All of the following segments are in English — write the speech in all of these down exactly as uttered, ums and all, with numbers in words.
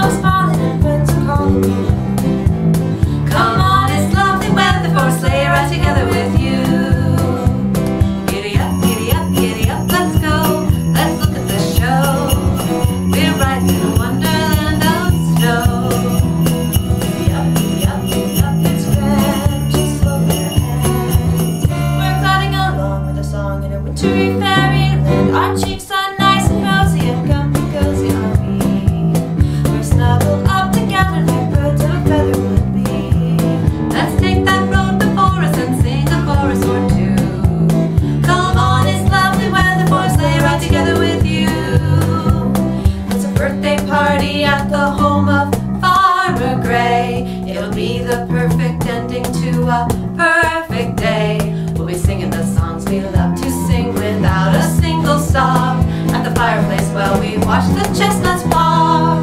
snow is falling and friends are calling me. Come on, it's lovely weather for a sleigh ride together with you. Giddy up, giddy up, giddy up, let's go. Let's look at the show. We're riding in a wonderland of snow. Giddy up, giddy up, giddy up, it's grand, just hold your hands. We're gliding along with a song in a wintry fairyland. Our cheeks are nice and rosy and comfy, cozy are we. We're snuggled up together like birds of a feather would be. Let's take that road before us and sing a chorus or two. Come on, it's lovely weather for a sleigh ride together with you. It's a birthday party at the home of Farmer Gray. It'll be the perfect ending to a perfect day. We'll be singing the songs we love to sing without a single sob at the fireplace while we watch the chestnuts pop.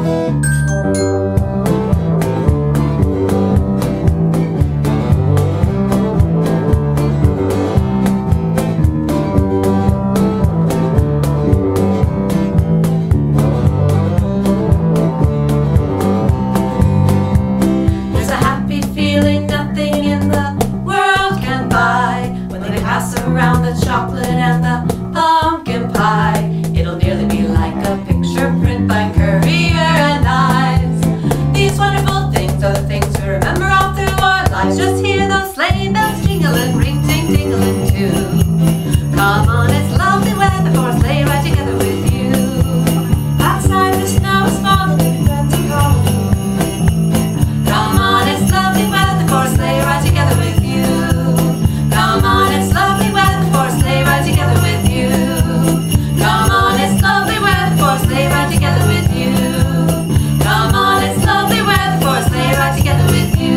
There's a happy feeling nothing in the world can buy when they pass around the chocolate and the pumpkin pie. It'll nearly be like a picture print by Currier and Ives. These wonderful things are the things we remember all through our lives. Just hear those sleigh bells jingling, ring ting tingling too. Come on, it's lovely weather for a sleigh ride together with you. Outside the snow is falling and friends are calling. Come on, it's lovely weather for a sleigh ride together with you. Come on, it's lovely weather for a sleigh ride together with you. Come on, it's lovely weather for a sleigh ride together with you. Come on, it's lovely weather for a sleigh ride together with you.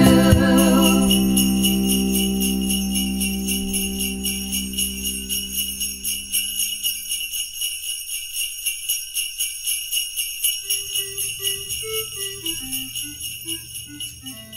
Thank you.